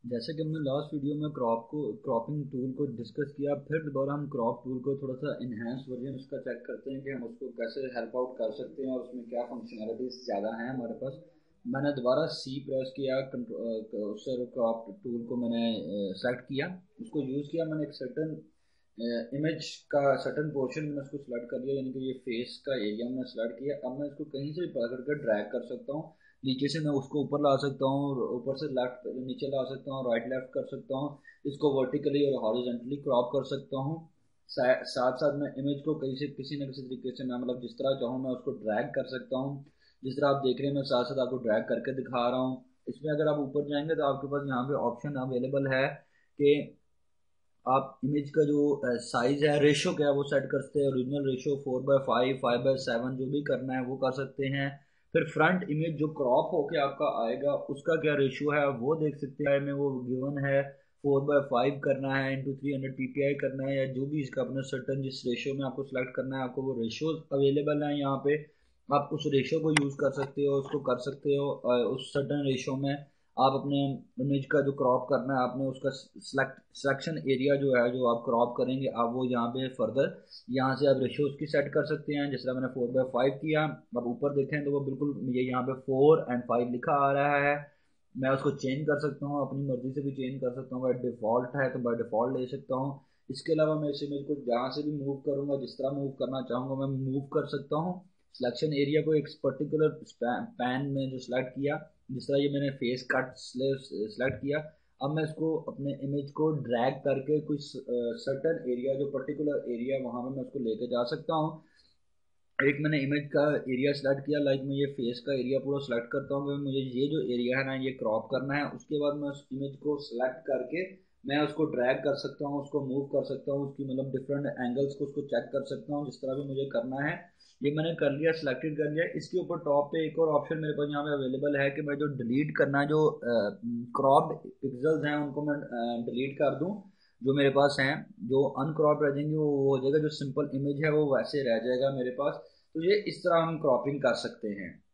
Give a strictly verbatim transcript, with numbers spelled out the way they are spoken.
जैसे कि हमने लास्ट वीडियो में क्रॉप को क्रॉपिंग टूल को डिस्कस किया, फिर दोबारा हम क्रॉप टूल को थोड़ा सा इनहेंस वर्जन उसका चेक करते हैं कि हम उसको कैसे हेल्प आउट कर सकते हैं और उसमें क्या फंक्शनैलिटीज ज़्यादा हैं हमारे पास। मैंने दोबारा सी प्रेस किया, उससे क्रॉप टूल को मैंने सेलेक्ट किया, उसको यूज़ किया। मैंने एक सर्टन इमेज का सर्टन पोर्शन मैंने उसको सेलेक्ट कर लिया, यानी कि ये फेस का एरिया मैंने सेलेक्ट किया। अब मैं इसको कहीं से भी पकड़ कर ड्रैग कर सकता हूँ, नीचे से मैं उसको ऊपर ला सकता हूँ, ऊपर से लेफ्ट नीचे ला सकता हूँ, राइट लेफ्ट कर सकता हूँ, इसको वर्टिकली और हॉरिजॉन्टली क्रॉप कर सकता हूँ। साथ साथ मैं इमेज को कहीं से किसी न किसी तरीके से मैं मतलब जिस तरह चाहूँ मैं उसको ड्रैग कर सकता हूँ। जिस तरह आप देख रहे हैं मैं साथ साथ आपको ड्रैग करके दिखा रहा हूँ। इसमें अगर आप ऊपर जाएंगे तो आपके पास यहाँ पे ऑप्शन अवेलेबल है कि आप इमेज का जो साइज है, रेशो क्या है वो सेट कर सकते हैं। Original ratio four by five, five by seven, जो भी करना है वो कर सकते हैं। फिर फ्रंट इमेज जो क्रॉप होके आपका आएगा उसका क्या रेशो है वो देख सकते हैं। में वो गिवन है फोर बाय फाइव करना है, इंटू थ्री हंड्रेड पीपीआई करना है, या जो भी इसका अपना सर्टन जिस रेशो में आपको सिलेक्ट करना है, आपको वो रेशो अवेलेबल है यहाँ पे। आप उस रेशो को यूज कर सकते हो, उसको कर सकते हो अ, उस सर्टन रेशो में। आप अपने इमेज का जो क्रॉप करना है आपने उसका सिलेक्ट सिलेक्शन एरिया जो है जो आप क्रॉप करेंगे आप वो यहाँ पे फर्दर यहाँ से आप रेशियो उसकी सेट कर सकते हैं। जिस तरह मैंने फोर बाय फाइव किया, अब ऊपर देखें तो वो बिल्कुल ये यहाँ पे फोर एंड फाइव लिखा आ रहा है। मैं उसको चेंज कर सकता हूँ, अपनी मर्जी से भी चेंज कर सकता हूँ। बाय डिफॉल्ट है तो बाय डिफॉल्ट ले सकता हूँ। इसके अलावा मैं इस इमेज को जहाँ से भी मूव करूंगा, जिस तरह मूव करना चाहूंगा मैं मूव कर सकता हूँ। सिलेक्शन एरिया को एक पर्टिकुलर पैन में जो सिलेक्ट किया, जिस तरह ये मैंने फेस कट सेलेक्ट किया, अब मैं इसको अपने इमेज को ड्रैग करके कुछ सर्टन एरिया जो पर्टिकुलर एरिया वहां पे मैं उसको लेके जा सकता हूँ। एक मैंने इमेज का एरिया सेलेक्ट किया, लाइक मैं ये फेस का एरिया पूरा सेलेक्ट करता हूँ कि मुझे ये जो एरिया है ना ये क्रॉप करना है। उसके बाद मैं उस इमेज को सेलेक्ट करके मैं उसको ड्रैग कर सकता हूँ, उसको मूव कर सकता हूँ, उसकी मतलब डिफरेंट एंगल्स को उसको चेक कर सकता हूँ जिस तरह भी मुझे करना है। ये मैंने कर लिया, सिलेक्टेड कर लिया। इसके ऊपर टॉप पे एक और ऑप्शन मेरे पास यहाँ पे अवेलेबल है कि मैं जो डिलीट करना है, जो क्रॉप्ड पिक्सल्स हैं उनको मैं डिलीट कर दूं। जो मेरे पास हैं जो अनक्रॉप रह जाएंगे वो वो हो जाएगा, जो सिंपल इमेज है वो वैसे रह जाएगा मेरे पास। तो ये इस तरह हम क्रॉपिंग कर सकते हैं।